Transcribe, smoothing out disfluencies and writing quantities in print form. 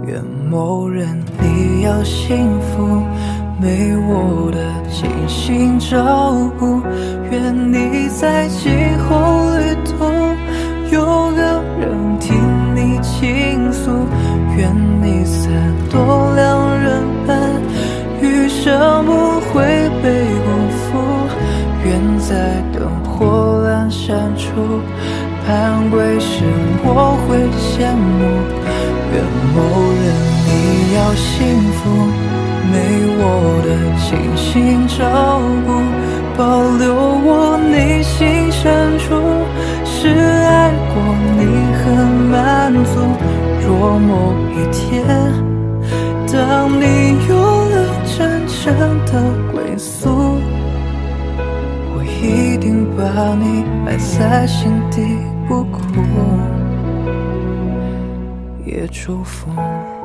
愿某人你要幸福，没我的精心照顾。愿你在今后旅途有个人听你倾诉，愿你伞多两人伴，余生不会被辜负。愿在灯火阑珊处盼归时，我会羡慕。愿某人你要幸福，没我的精心照顾，保留我内心深处，是爱过你很满足。若某一天，当你有了真正的归宿，我一定把你埋在心底不哭，也祝福。